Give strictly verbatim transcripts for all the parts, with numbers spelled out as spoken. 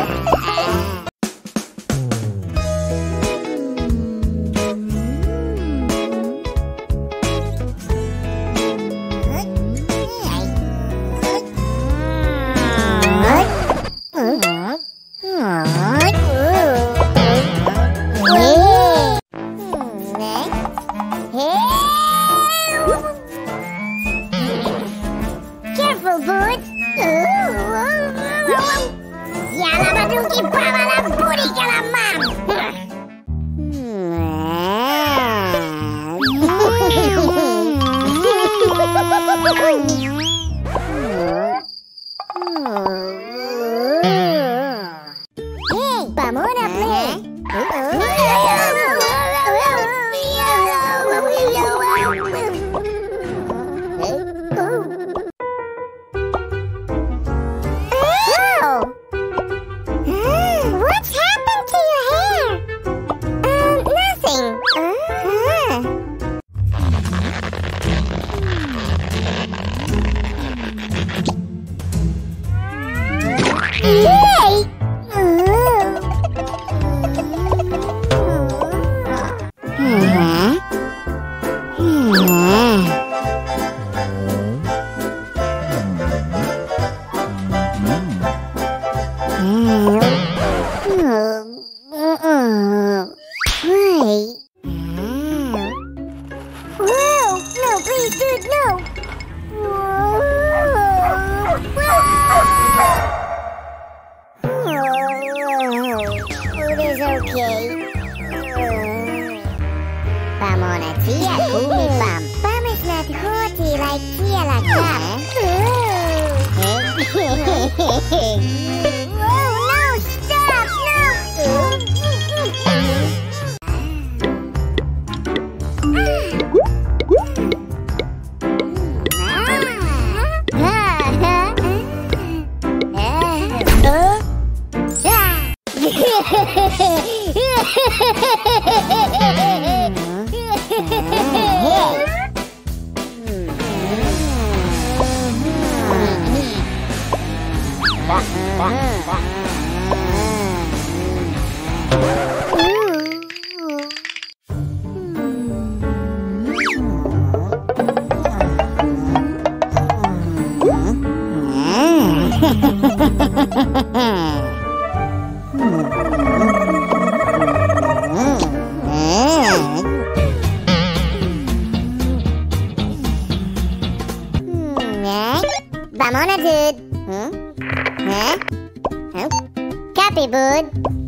Come on, a dude. Huh? Huh? Huh? Copy, bud.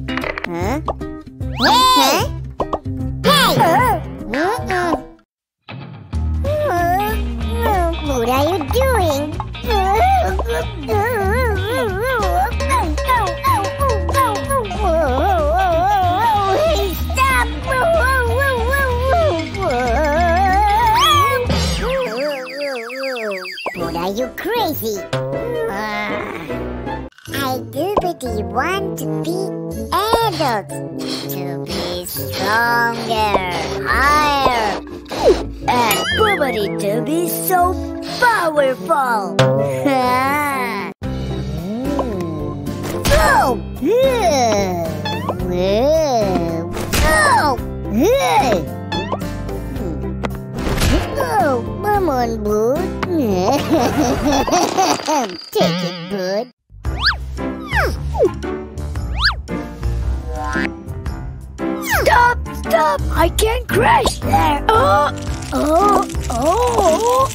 Huh? Hey! Huh? Hey! Uh-uh. What are you doing? Stop! What are you crazy? I doobity want to be adult, to be stronger, higher, and boobity to be so powerful. Oh! Oh, come on, bud. Take it, bud. Stop! Stop! I can't crash there! Oh! Oh! Oh!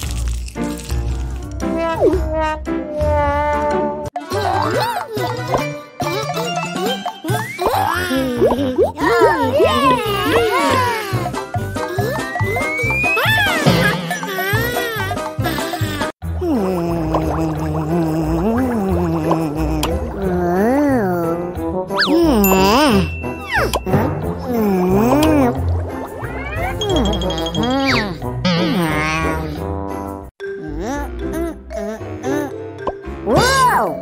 Oh, yeah! Whoa!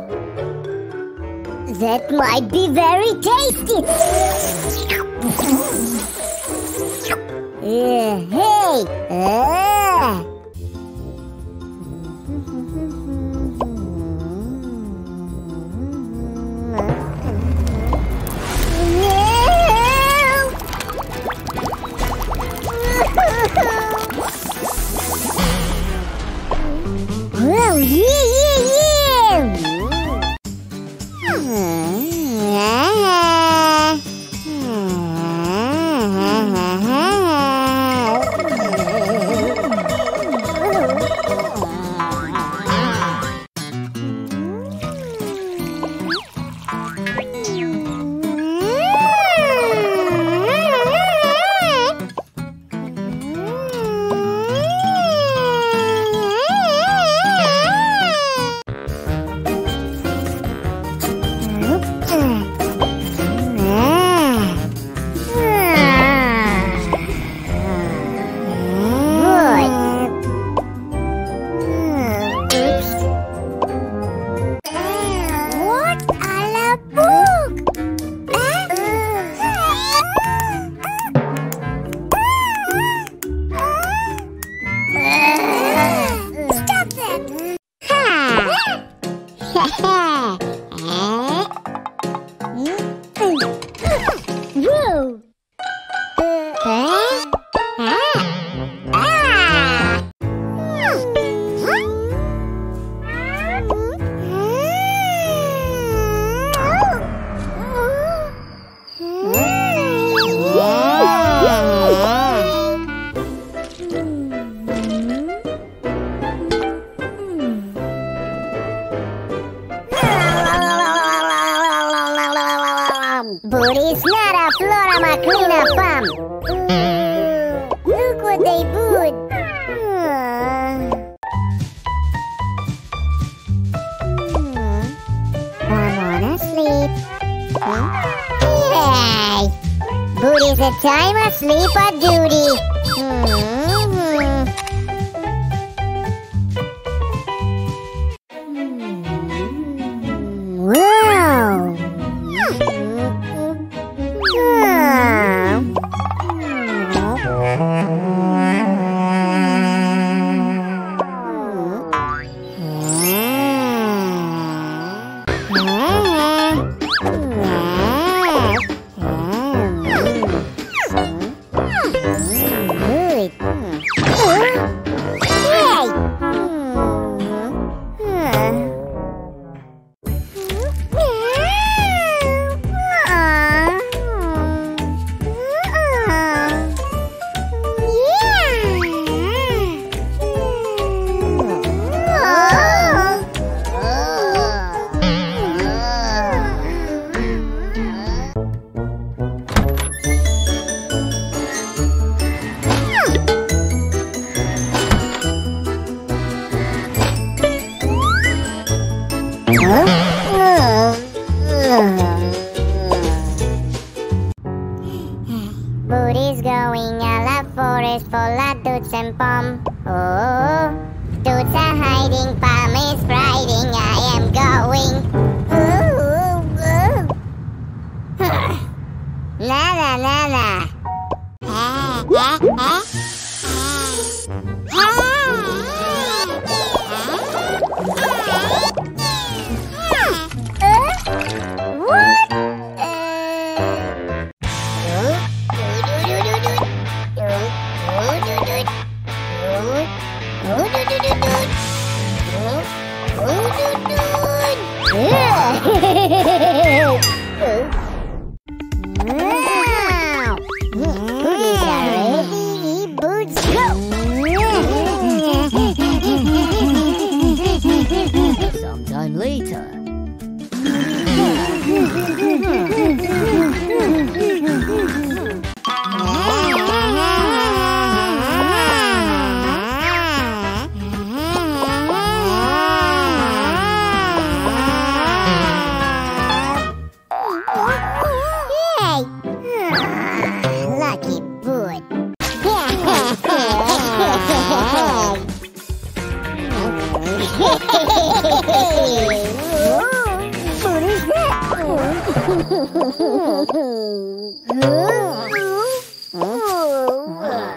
That might be very tasty. Uh, hey! Uh. Booty's not a Flora McLean farm. Look what they put. I'm on a sleep. Hey! Booty's a time asleep at duty. Wow! Booty's going a la forest full of dudes and palm. Oh, dudes are hiding, palm is riding, I am going. Ooh, ooh. Nada, nada. Ah, ah, ah. Sometime later. Lucky boot. What is that?